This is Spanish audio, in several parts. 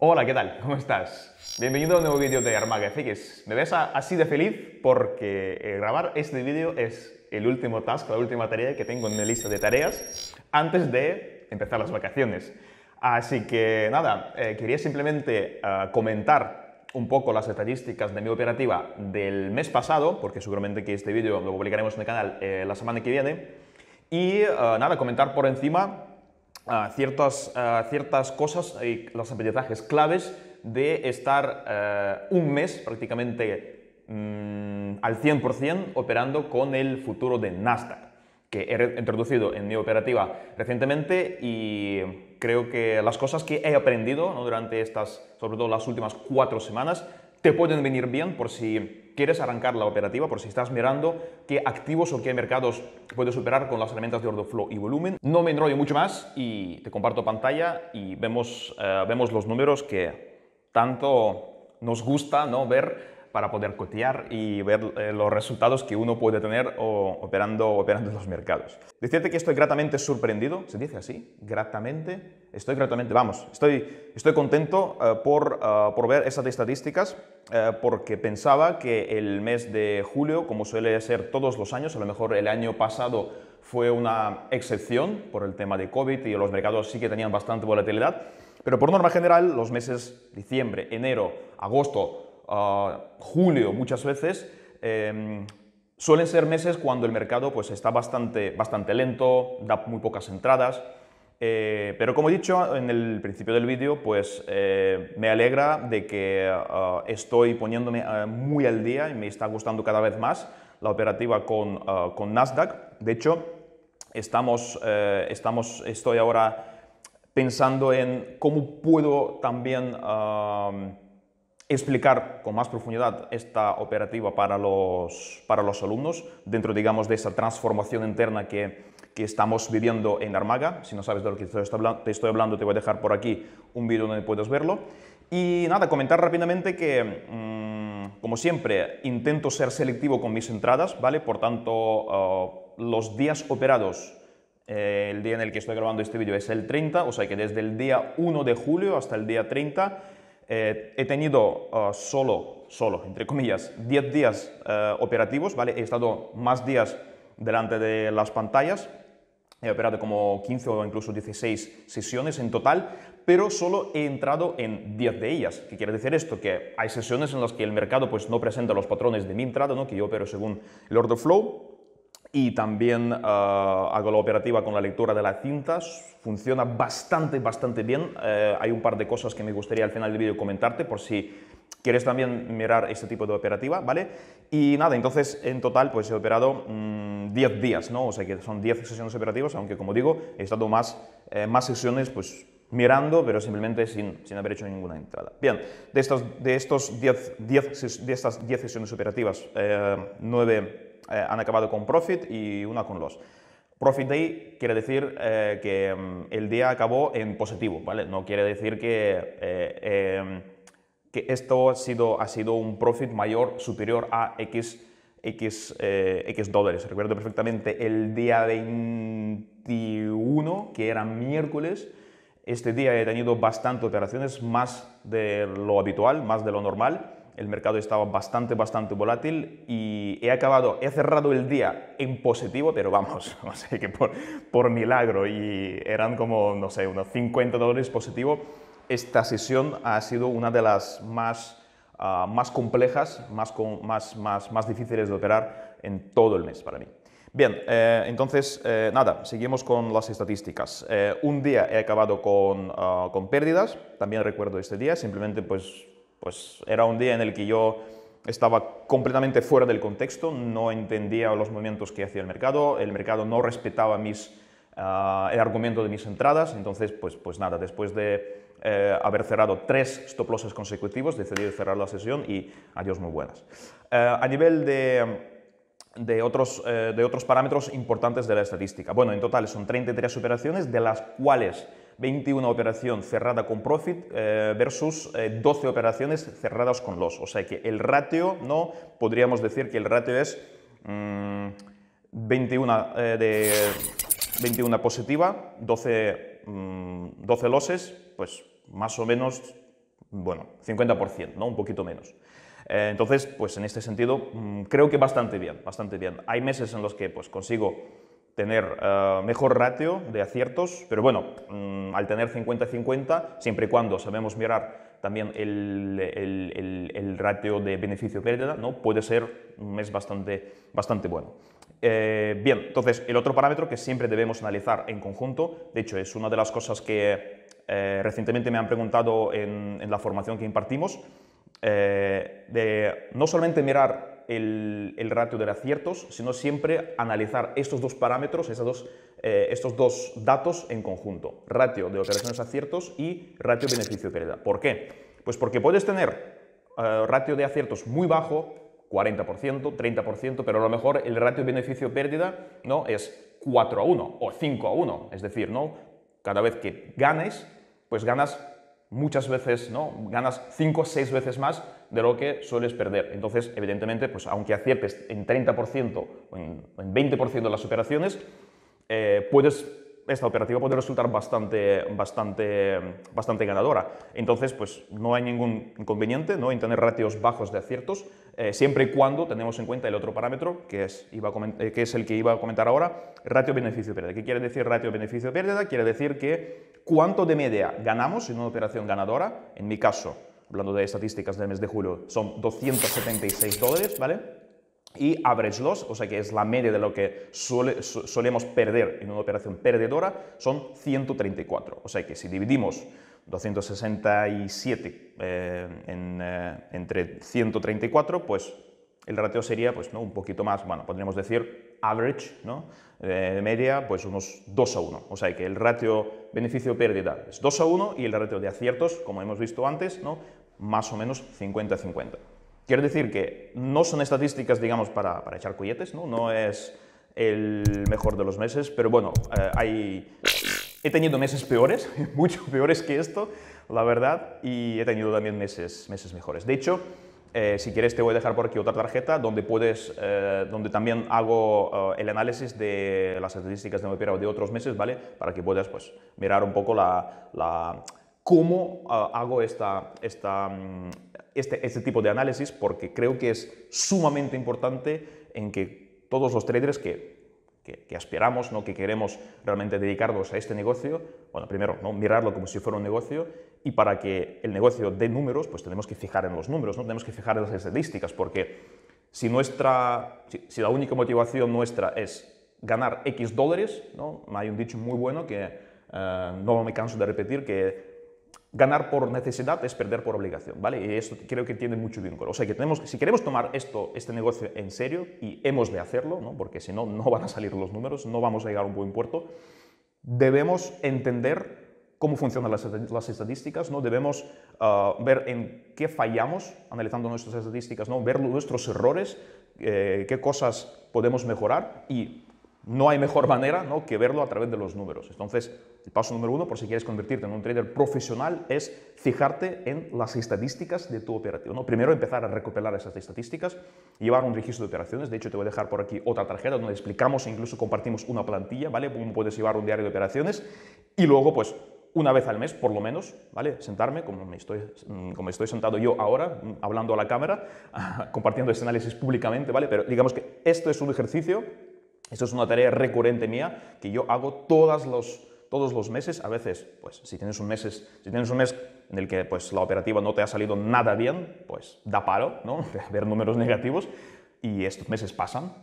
Hola, ¿qué tal? ¿Cómo estás? Bienvenido a un nuevo vídeo de Armaga FX. Me ves así de feliz porque grabar este vídeo es el último task, la última tarea que tengo en mi lista de tareas antes de empezar las vacaciones. Así que nada, quería simplemente comentar un poco las estadísticas de mi operativa del mes pasado, porque seguramente que este vídeo lo publicaremos en el canal la semana que viene. Y nada, comentar por encima ciertas cosas y los aprendizajes claves de estar un mes prácticamente al 100% operando con el futuro de Nasdaq, que he introducido en mi operativa recientemente, y creo que las cosas que he aprendido, ¿no?, durante sobre todo las últimas 4 semanas, te pueden venir bien por si quieres arrancar la operativa, por si estás mirando qué activos o qué mercados puedes operar con las herramientas de order flow y volumen. No me enrollo mucho más y te comparto pantalla y vemos los números que tanto nos gusta, ¿no?, ver para poder cotear y ver los resultados que uno puede tener operando en los mercados. Decirte que estoy gratamente sorprendido, ¿se dice así? Gratamente. Estoy gratamente, vamos, estoy contento por ver esas estadísticas, porque pensaba que el mes de julio, como suele ser todos los años, a lo mejor el año pasado fue una excepción por el tema de COVID y los mercados sí que tenían bastante volatilidad, pero por norma general los meses diciembre, enero, agosto, julio muchas veces suelen ser meses cuando el mercado pues está bastante lento, da muy pocas entradas. Pero como he dicho en el principio del vídeo, pues me alegra de que estoy poniéndome muy al día y me está gustando cada vez más la operativa con Nasdaq. De hecho, estoy ahora pensando en cómo puedo también explicar con más profundidad esta operativa para los alumnos dentro, digamos, de esa transformación interna que estamos viviendo en Armaga. Si no sabes de lo que te estoy hablando, te voy a dejar por aquí un vídeo donde puedes verlo. Y nada, comentar rápidamente que, como siempre, intento ser selectivo con mis entradas, ¿vale? Por tanto, los días operados, el día en el que estoy grabando este vídeo es el 30, o sea que desde el día 1 de julio hasta el día 30 he tenido solo, entre comillas, 10 días operativos, ¿vale? He estado más días delante de las pantallas, he operado como 15 o incluso 16 sesiones en total, pero solo he entrado en 10 de ellas. ¿Qué quiere decir esto? Que hay sesiones en las que el mercado pues no presenta los patrones de mi entrada, ¿no?, que yo opero según el order flow. Y también hago la operativa con la lectura de las cintas. Funciona bastante bien. Hay un par de cosas que me gustaría al final del vídeo comentarte por si quieres también mirar este tipo de operativa, ¿vale? Y nada, entonces en total pues he operado 10 días, ¿no? O sea que son 10 sesiones operativas, aunque como digo, he estado más sesiones pues mirando, pero simplemente sin haber hecho ninguna entrada. Bien, de estas 10 sesiones operativas, 9 han acabado con profit y una con loss. Profit day quiere decir que el día acabó en positivo, ¿vale? No quiere decir que esto ha sido un profit mayor, superior a X dólares. Recuerdo perfectamente el día 21, que era miércoles. Este día he tenido bastante operaciones, más de lo habitual, más de lo normal. El mercado estaba bastante volátil y he cerrado el día en positivo, pero vamos, o sea que por milagro, y eran como, no sé, unos 50 dólares positivo. Esta sesión ha sido una de las más complejas, más difíciles de operar en todo el mes para mí. Bien, entonces, nada, seguimos con las estadísticas. Un día he acabado con pérdidas, también recuerdo este día, simplemente pues era un día en el que yo estaba completamente fuera del contexto, no entendía los movimientos que hacía el mercado no respetaba el argumento de mis entradas. Entonces, pues nada, después de haber cerrado 3 stop losses consecutivos, decidí cerrar la sesión y adiós, muy buenas. A nivel de otros parámetros importantes de la estadística. Bueno, en total son 33 operaciones, de las cuales 21 operaciones cerradas con profit versus 12 operaciones cerradas con loss. O sea que el ratio, ¿no?, podríamos decir que el ratio es 21 positiva, 12 losses, pues más o menos bueno, 50%, ¿no? Un poquito menos. Entonces, pues en este sentido, creo que bastante bien, bastante bien. Hay meses en los que pues, consigo tener mejor ratio de aciertos, pero bueno, al tener 50-50, siempre y cuando sabemos mirar también el ratio de beneficio-pérdida, ¿no? Puede ser un mes bastante bueno. Bien, entonces el otro parámetro que siempre debemos analizar en conjunto, de hecho es una de las cosas que recientemente me han preguntado en la formación que impartimos, de no solamente mirar el ratio de aciertos, sino siempre analizar estos dos parámetros, estos dos datos en conjunto, ratio de operaciones aciertos y ratio beneficio-pérdida. ¿Por qué? Pues porque puedes tener ratio de aciertos muy bajo, 40%, 30%, pero a lo mejor el ratio beneficio-pérdida, ¿no?, es 4-1 o 5-1, es decir, ¿no?, cada vez que ganes, pues ganas muchas veces, ¿no?, ganas 5 o 6 veces más de lo que sueles perder. Entonces, evidentemente, pues aunque aciertes en 30% o en 20% de las operaciones, esta operativa puede resultar bastante ganadora. Entonces, pues no hay ningún inconveniente, ¿no?, en tener ratios bajos de aciertos, siempre y cuando tenemos en cuenta el otro parámetro, que es el que iba a comentar ahora, ratio beneficio-pérdida. ¿Qué quiere decir ratio beneficio-pérdida? Quiere decir que cuánto de media ganamos en una operación ganadora. En mi caso, hablando de estadísticas del mes de julio, son $276, ¿vale? Y average loss, o sea que es la media de lo que solemos perder en una operación perdedora, son 134. O sea que si dividimos 267 entre 134, pues el ratio sería, pues, ¿no?, un poquito más, bueno, podríamos decir average, ¿no?, media, pues unos 2-1. O sea que el ratio beneficio-pérdida es 2-1 y el ratio de aciertos, como hemos visto antes, ¿no?, más o menos 50-50. Quiero decir que no son estadísticas, digamos, para echar colletes, ¿no? No es el mejor de los meses, pero bueno, he tenido meses peores, mucho peores que esto, la verdad, y he tenido también meses mejores. De hecho, si quieres te voy a dejar por aquí otra tarjeta donde donde también hago el análisis de las estadísticas de mi operado de otros meses, ¿vale? Para que puedas, pues, mirar un poco cómo hago este tipo de análisis, porque creo que es sumamente importante en que todos los traders que aspiramos, ¿no?, que queremos realmente dedicarnos a este negocio, bueno, primero, ¿no?, mirarlo como si fuera un negocio, y para que el negocio dé números, pues tenemos que fijar en los números, ¿no? Tenemos que fijar en las estadísticas, porque si la única motivación nuestra es ganar X dólares, ¿no? Hay un dicho muy bueno que no me canso de repetir, que ganar por necesidad es perder por obligación, ¿vale? Y esto creo que tiene mucho vínculo. O sea que si queremos tomar este negocio en serio, y hemos de hacerlo, ¿no?, porque si no, no van a salir los números, no vamos a llegar a un buen puerto, debemos entender cómo funcionan las estadísticas, ¿no? Debemos ver en qué fallamos analizando nuestras estadísticas, ¿no?, ver nuestros errores, qué cosas podemos mejorar, y no hay mejor manera, ¿no?, que verlo a través de los números. Entonces, el paso número 1, por si quieres convertirte en un trader profesional, es fijarte en las estadísticas de tu operación, ¿no? Primero, empezar a recopilar esas estadísticas y llevar un registro de operaciones. De hecho, te voy a dejar por aquí otra tarjeta donde explicamos e incluso compartimos una plantilla, ¿vale?, cómo puedes llevar un diario de operaciones. Y luego, pues, una vez al mes, por lo menos, ¿vale?, sentarme, como estoy sentado yo ahora, hablando a la cámara, compartiendo este análisis públicamente, ¿vale? Pero digamos que esto es un ejercicio, esto es una tarea recurrente mía que yo hago todos los meses. A veces, pues, si tienes un mes en el que, pues, la operativa no te ha salido nada bien, pues da palo, ¿no?, ver números negativos, y estos meses pasan,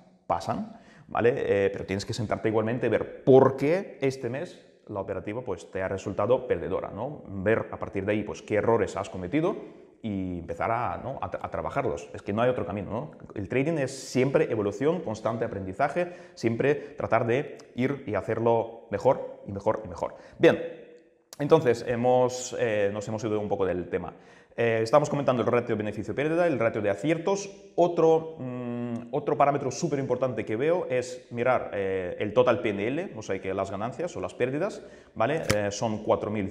¿vale? Pero tienes que sentarte igualmente y ver por qué este mes la operativa, pues, te ha resultado perdedora, ¿no? Ver a partir de ahí, pues, qué errores has cometido y empezar a trabajarlos. Es que no hay otro camino, ¿no? El trading es siempre evolución, constante aprendizaje, siempre tratar de ir y hacerlo mejor y mejor y mejor. Bien, entonces nos hemos ido un poco del tema. Estamos comentando el ratio beneficio-pérdida, el ratio de aciertos. Otro parámetro súper importante que veo es mirar el total PNL, o sea que las ganancias o las pérdidas, ¿vale? Son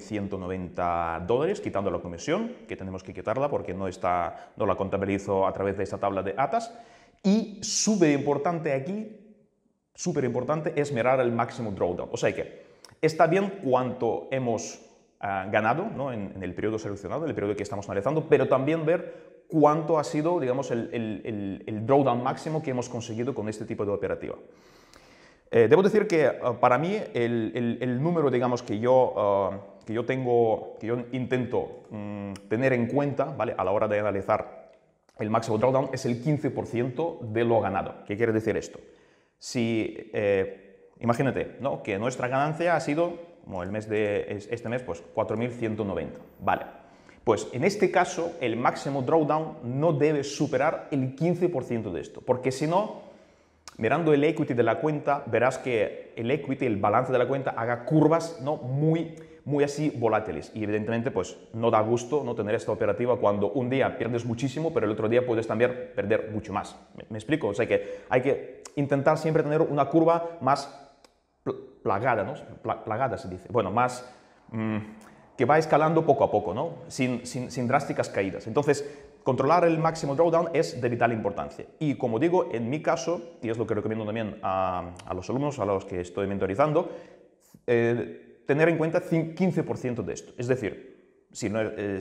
$4.190, quitando la comisión, que tenemos que quitarla porque no la contabilizo a través de esta tabla de ATAS. Y súper importante aquí, súper importante, es mirar el máximo drawdown. O sea que está bien cuánto hemos ganado, ¿no? en el periodo seleccionado, en el periodo que estamos analizando, pero también ver cuánto ha sido, digamos, el drawdown máximo que hemos conseguido con este tipo de operativa. Debo decir que para mí el número, digamos, que yo intento tener en cuenta, ¿vale? A la hora de analizar el máximo drawdown es el 15% de lo ganado. ¿Qué quiere decir esto? Si, imagínate, ¿no? Que nuestra ganancia ha sido, como este mes, pues 4.190, ¿vale? Pues en este caso el máximo drawdown no debe superar el 15% de esto, porque si no, mirando el equity de la cuenta, verás que el equity, el balance de la cuenta, haga curvas, ¿no? muy así volátiles. Y evidentemente, pues no da gusto no tener esta operativa cuando un día pierdes muchísimo, pero el otro día puedes también perder mucho más. ¿Me explico? O sea que hay que intentar siempre tener una curva más plagada, ¿no? Plagada se dice. Bueno, más que va escalando poco a poco, ¿no? Sin drásticas caídas. Entonces, controlar el máximo drawdown es de vital importancia. Y como digo, en mi caso, y es lo que recomiendo también a los alumnos a los que estoy mentorizando, tener en cuenta 15% de esto. Es decir, si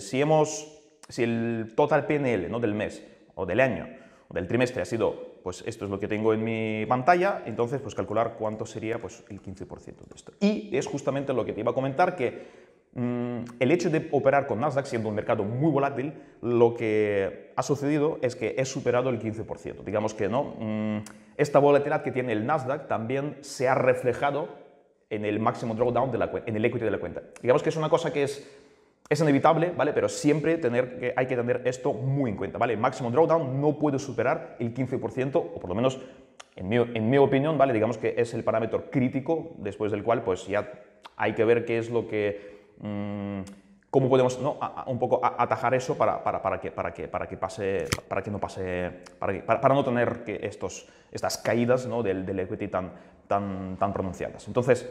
el total PNL, ¿no? del mes o del año o del trimestre ha sido, pues esto es lo que tengo en mi pantalla, entonces pues calcular cuánto sería pues el 15% de esto. Y es justamente lo que te iba a comentar, que el hecho de operar con Nasdaq, siendo un mercado muy volátil, lo que ha sucedido es que he superado el 15%. Digamos que no, esta volatilidad que tiene el Nasdaq también se ha reflejado en el máximo drawdown de la cuenta, en el equity de la cuenta. Digamos que es una cosa que es inevitable, ¿vale? Pero siempre hay que tener esto muy en cuenta, ¿vale? El máximo drawdown no puede superar el 15%, o por lo menos, en mi opinión, ¿vale? Digamos que es el parámetro crítico, después del cual pues ya hay que ver qué es lo que cómo podemos, ¿no? un poco atajar eso para no tener estas caídas, ¿no? del equity tan pronunciadas. Entonces,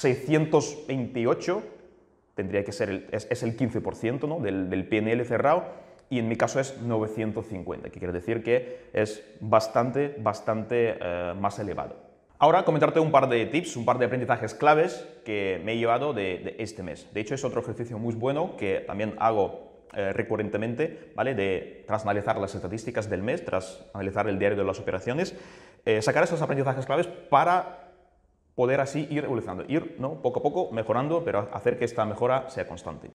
628 tendría que ser es el 15%, ¿no? del PNL cerrado, y en mi caso es 950, que quiere decir que es bastante más elevado. Ahora comentarte un par de tips, un par de aprendizajes claves que me he llevado de este mes. De hecho, es otro ejercicio muy bueno que también hago recurrentemente, ¿vale? Tras analizar las estadísticas del mes, tras analizar el diario de las operaciones, sacar esos aprendizajes claves para poder así ir evolucionando, ¿no? poco a poco mejorando, pero hacer que esta mejora sea constante.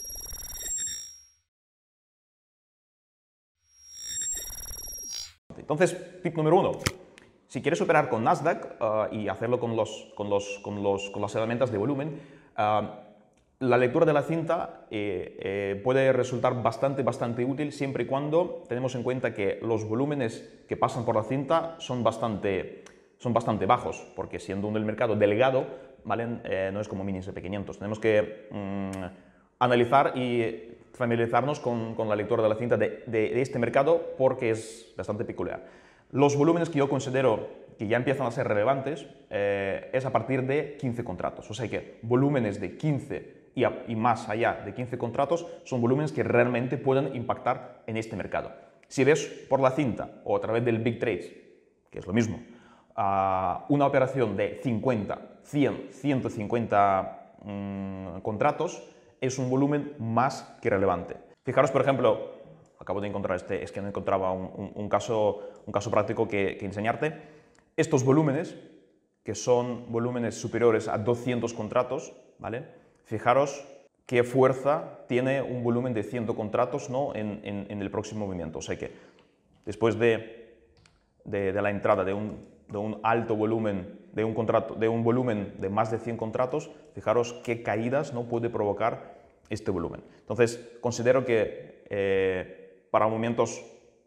Entonces, tip número 1. Si quieres operar con Nasdaq y hacerlo con las herramientas de volumen, la lectura de la cinta puede resultar bastante útil siempre y cuando tenemos en cuenta que los volúmenes que pasan por la cinta son bastante bajos, porque siendo el mercado delgado, ¿vale? No es como mini SP500. Tenemos que analizar y familiarizarnos con la lectura de la cinta de este mercado porque es bastante peculiar. Los volúmenes que yo considero que ya empiezan a ser relevantes es a partir de 15 contratos. O sea que volúmenes de 15 y más allá de 15 contratos son volúmenes que realmente pueden impactar en este mercado. Si ves por la cinta o a través del Big Trades, que es lo mismo, una operación de 50, 100, 150 contratos es un volumen más que relevante. Fijaros, por ejemplo, acabo de encontrar es que no encontraba un caso práctico que enseñarte. Estos volúmenes, que son volúmenes superiores a 200 contratos, ¿vale? Fijaros qué fuerza tiene un volumen de 100 contratos, ¿no? en el próximo movimiento. O sea que después de la entrada de un alto volumen, de un volumen de más de 100 contratos, fijaros qué caídas, ¿no? puede provocar este volumen. Entonces, considero que para movimientos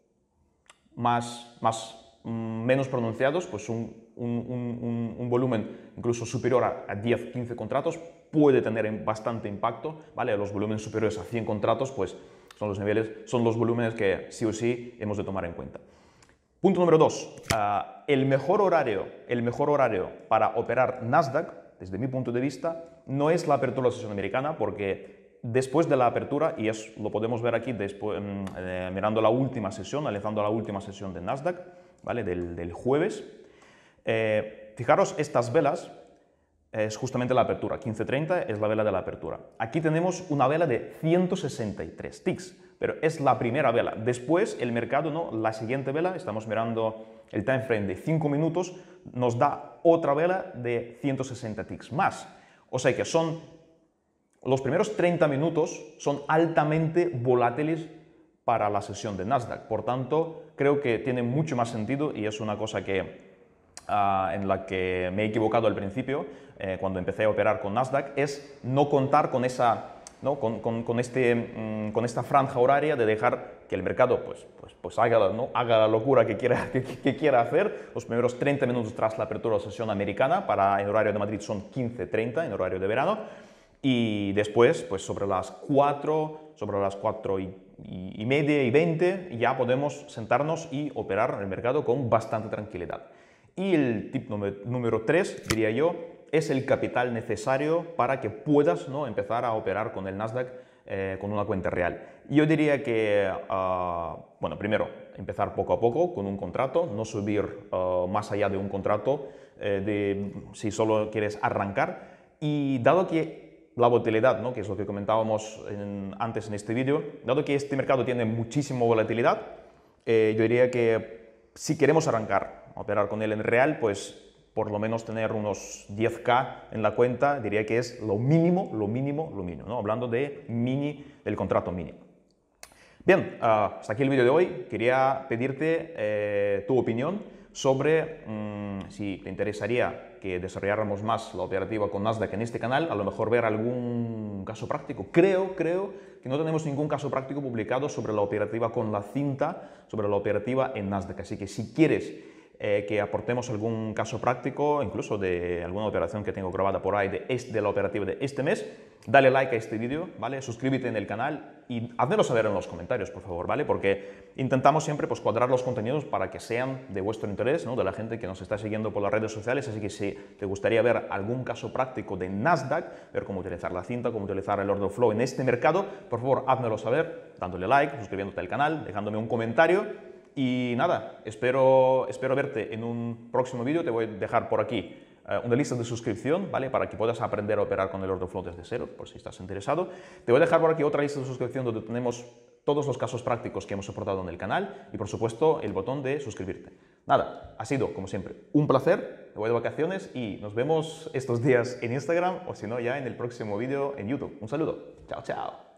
menos pronunciados, pues un volumen incluso superior a 10-15 contratos puede tener bastante impacto, ¿vale? Los volúmenes superiores a 100 contratos, pues son los volúmenes que sí o sí hemos de tomar en cuenta. Punto número 2. El mejor horario para operar Nasdaq, desde mi punto de vista, no es la apertura de la sesión americana, porque después de la apertura, y lo podemos ver aquí mirando la última sesión, analizando la última sesión de Nasdaq, ¿vale? del jueves, fijaros estas velas, es justamente la apertura. 15.30 es la vela de la apertura. Aquí tenemos una vela de 163 ticks, pero es la primera vela. Después el mercado, ¿no? La siguiente vela, estamos mirando el time frame de 5 minutos, nos da otra vela de 160 ticks más. O sea que los primeros 30 minutos son altamente volátiles para la sesión de Nasdaq. Por tanto, creo que tiene mucho más sentido y es una cosa que en la que me he equivocado al principio, cuando empecé a operar con Nasdaq, es no contar con esta, ¿no? con esta franja horaria de dejar que el mercado pues haga, ¿no? haga la locura que quiera hacer. Los primeros 30 minutos tras la apertura de la sesión americana, en horario de Madrid son 15:30 en horario de verano, y después, pues sobre las 4 y media y 20, ya podemos sentarnos y operar el mercado con bastante tranquilidad. Y el tip número 3, diría yo, es el capital necesario para que puedas, ¿no? empezar a operar con el Nasdaq con una cuenta real. Yo diría que, bueno, primero, empezar poco a poco con un contrato, no subir más allá de un contrato si solo quieres arrancar. Y dado que la volatilidad, ¿no? que es lo que comentábamos antes en este vídeo, dado que este mercado tiene muchísima volatilidad, yo diría que si queremos arrancar a operar con él en real, pues por lo menos tener unos 10K en la cuenta, diría que es lo mínimo, ¿no? Hablando del contrato mini. Bien, hasta aquí el vídeo de hoy. Quería pedirte tu opinión sobre si te interesaría que desarrolláramos más la operativa con Nasdaq en este canal, a lo mejor ver algún caso práctico. Creo que no tenemos ningún caso práctico publicado sobre la operativa con la cinta, sobre la operativa en Nasdaq. Así que si quieres que aportemos algún caso práctico, incluso de alguna operación que tengo grabada por ahí de la operativa de este mes, dale like a este vídeo, ¿vale? Suscríbete en el canal y házmelo saber en los comentarios, por favor, ¿vale? Porque intentamos siempre pues, cuadrar los contenidos para que sean de vuestro interés, ¿no? De la gente que nos está siguiendo por las redes sociales, así que si te gustaría ver algún caso práctico de Nasdaq, ver cómo utilizar la cinta, cómo utilizar el order flow en este mercado, por favor, házmelo saber, dándole like, suscribiéndote al canal, dejándome un comentario. Y nada, espero verte en un próximo vídeo. Te voy a dejar por aquí una lista de suscripción, ¿vale? Para que puedas aprender a operar con el order flow desde cero, por si estás interesado. Te voy a dejar por aquí otra lista de suscripción donde tenemos todos los casos prácticos que hemos aportado en el canal y, por supuesto, el botón de suscribirte. Nada, ha sido, como siempre, un placer. Me voy de vacaciones y nos vemos estos días en Instagram o, si no, ya en el próximo vídeo en YouTube. Un saludo. Chao, chao.